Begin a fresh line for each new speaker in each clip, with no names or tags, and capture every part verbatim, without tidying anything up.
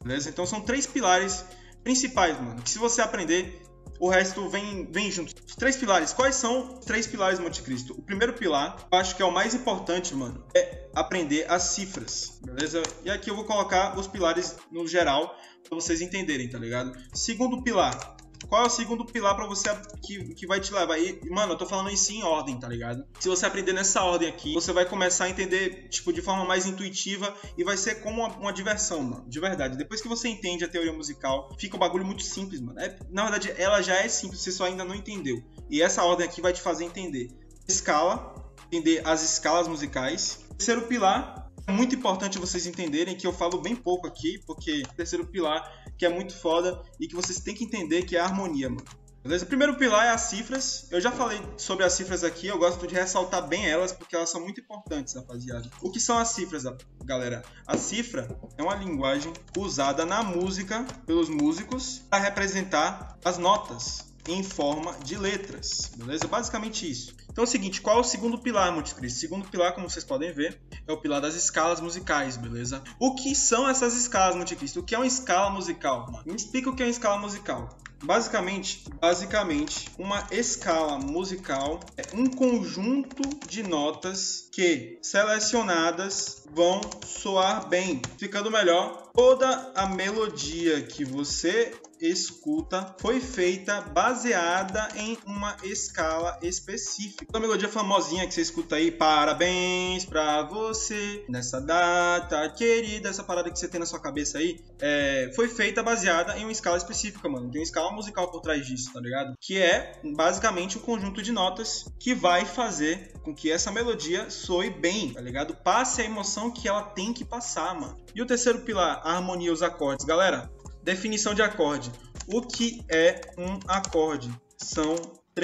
beleza? Então são três pilares principais, mano, que se você aprender, o resto vem, vem junto. Os três pilares. Quais são os três pilares do Monte Cristo? O primeiro pilar, eu acho que é o mais importante, mano, é aprender as cifras, beleza? E aqui eu vou colocar os pilares no geral pra vocês entenderem, tá ligado? Segundo pilar. Qual é o segundo pilar pra você que, que vai te levar? E, mano, eu tô falando isso em ordem, tá ligado? Se você aprender nessa ordem aqui, você vai começar a entender, tipo, de forma mais intuitiva e vai ser como uma, uma diversão, mano. De verdade. Depois que você entende a teoria musical, fica um bagulho muito simples, mano. É, na verdade, ela já é simples, você só ainda não entendeu. E essa ordem aqui vai te fazer entender escala, entender as escalas musicais. Terceiro pilar, é muito importante vocês entenderem que eu falo bem pouco aqui, porque o terceiro pilar que é muito foda e que vocês têm que entender que é a harmonia, mano. Beleza? O primeiro pilar é as cifras. Eu já falei sobre as cifras aqui, eu gosto de ressaltar bem elas porque elas são muito importantes, rapaziada. O que são as cifras, galera? A cifra é uma linguagem usada na música pelos músicos para representar as notas em forma de letras, beleza? Basicamente isso. Então é o seguinte, qual é o segundo pilar, Monte Cristo? O segundo pilar, como vocês podem ver, é o pilar das escalas musicais, beleza? O que são essas escalas, Monte Cristo? O que é uma escala musical, mano? Me explica o que é uma escala musical. Basicamente, basicamente, uma escala musical é um conjunto de notas que, selecionadas, vão soar bem. Ficando melhor, toda a melodia que você escuta foi feita baseada em uma escala específica. A melodia famosinha que você escuta aí, parabéns pra você nessa data querida, essa parada que você tem na sua cabeça aí, é, foi feita baseada em uma escala específica, mano. Tem uma escala musical por trás disso, tá ligado? Que é basicamente o conjunto de notas que vai fazer com que essa melodia soe bem, tá ligado? Passe a emoção que ela tem que passar, mano. E o terceiro pilar, a harmonia e os acordes. Galera, definição de acorde. O que é um acorde? São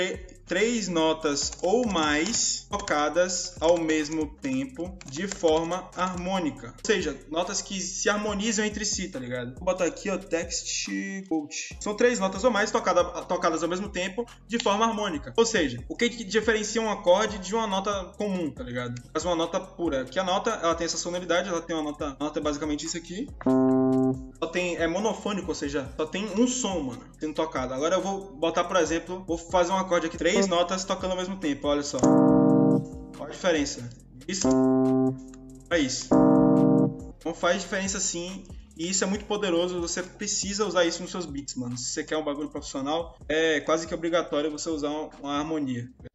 três notas ou mais tocadas ao mesmo tempo de forma harmônica. Ou seja, notas que se harmonizam entre si, tá ligado? Vou botar aqui, ó, text coach. São três notas ou mais tocada, tocadas ao mesmo tempo de forma harmônica. Ou seja, o que, que diferencia um acorde de uma nota comum, tá ligado? Faz uma nota pura. Que a nota, ela tem essa sonoridade, ela tem uma nota, a nota é basicamente isso aqui. Só tem, é monofônico, ou seja, só tem um som, mano, sendo tocado. Agora eu vou botar, por exemplo, vou fazer um acorde aqui, três notas tocando ao mesmo tempo, olha só. Qual a diferença? Isso é isso. Então faz diferença sim, e isso é muito poderoso, você precisa usar isso nos seus beats, mano. Se você quer um bagulho profissional, é quase que obrigatório você usar uma harmonia.